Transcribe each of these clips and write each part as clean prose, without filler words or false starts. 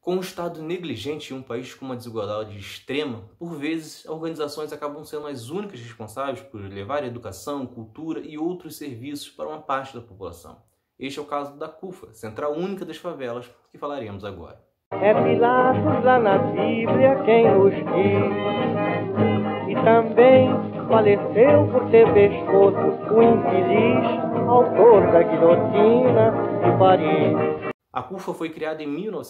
Com um Estado negligente em um país com uma desigualdade extrema, por vezes, organizações acabam sendo as únicas responsáveis por levar educação, cultura e outros serviços para uma parte da população. Este é o caso da CUFA, Central Única das Favelas, que falaremos agora. É Pilatos lá na Bíblia quem nos diz, e também faleceu por ter pescoço o infeliz autor da guilhotina de Paris. A CUFA foi criada em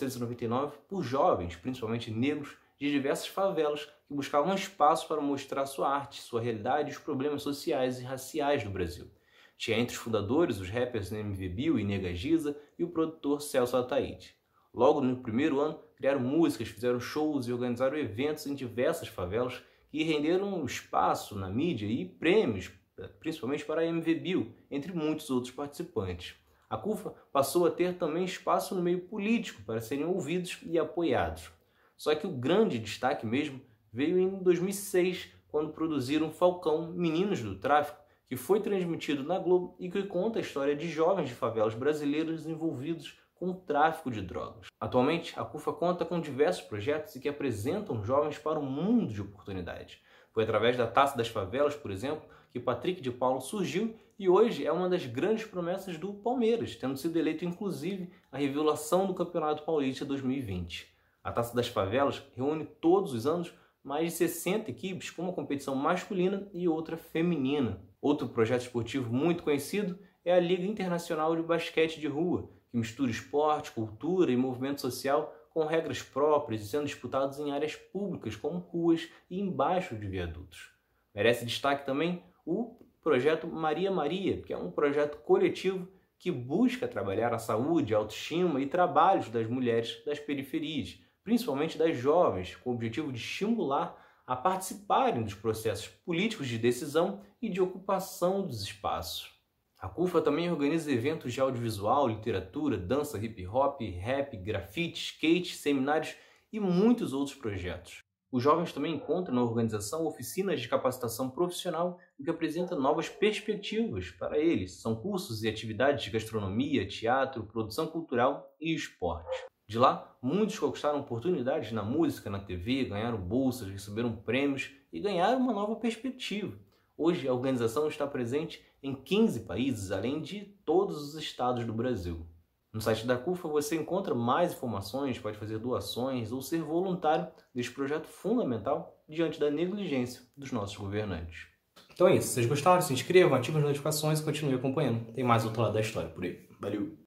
1999 por jovens, principalmente negros, de diversas favelas que buscavam espaço para mostrar sua arte, sua realidade e os problemas sociais e raciais do Brasil. Tinha entre os fundadores os rappers MV Bill e Nega Giza e o produtor Celso Ataíde. Logo no primeiro ano, criaram músicas, fizeram shows e organizaram eventos em diversas favelas que renderam espaço na mídia e prêmios, principalmente para a MV Bill, entre muitos outros participantes. A CUFA passou a ter também espaço no meio político para serem ouvidos e apoiados. Só que o grande destaque mesmo veio em 2006, quando produziram Falcão, Meninos do Tráfico, que foi transmitido na Globo e que conta a história de jovens de favelas brasileiras envolvidos com o tráfico de drogas. Atualmente, a CUFA conta com diversos projetos que apresentam jovens para um mundo de oportunidades. Foi através da Taça das Favelas, por exemplo, que Patrick de Paulo surgiu e hoje é uma das grandes promessas do Palmeiras, tendo sido eleito inclusive a revelação do Campeonato Paulista 2020. A Taça das Favelas reúne todos os anos mais de 60 equipes com uma competição masculina e outra feminina. Outro projeto esportivo muito conhecido é a Liga Internacional de Basquete de Rua, que mistura esporte, cultura e movimento social com regras próprias e sendo disputados em áreas públicas como ruas e embaixo de viadutos. Merece destaque também o projeto Maria Maria, que é um projeto coletivo que busca trabalhar a saúde, a autoestima e trabalhos das mulheres das periferias, principalmente das jovens, com o objetivo de estimular a participarem dos processos políticos de decisão e de ocupação dos espaços. A CUFA também organiza eventos de audiovisual, literatura, dança, hip hop, rap, grafite, skate, seminários e muitos outros projetos. Os jovens também encontram na organização oficinas de capacitação profissional, o que apresenta novas perspectivas para eles. São cursos e atividades de gastronomia, teatro, produção cultural e esporte. De lá, muitos conquistaram oportunidades na música, na TV, ganharam bolsas, receberam prêmios e ganharam uma nova perspectiva. Hoje, a organização está presente em 15 países, além de todos os estados do Brasil. No site da CUFA você encontra mais informações, pode fazer doações ou ser voluntário deste projeto fundamental diante da negligência dos nossos governantes. Então é isso. Se vocês gostaram, se inscrevam, ativem as notificações e continuem acompanhando. Tem mais outro lado da história por aí. Valeu!